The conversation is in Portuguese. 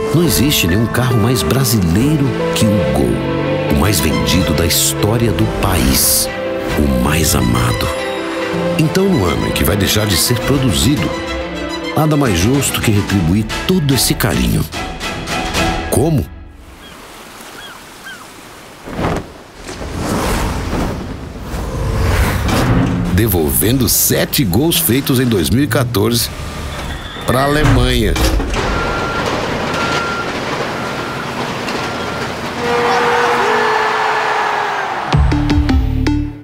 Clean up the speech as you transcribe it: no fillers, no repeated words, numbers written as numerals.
Não existe nenhum carro mais brasileiro que o Gol, o mais vendido da história do país, o mais amado. Então, no ano em que vai deixar de ser produzido, nada mais justo que retribuir todo esse carinho. Como? Devolvendo 7 gols feitos em 2014 para a Alemanha.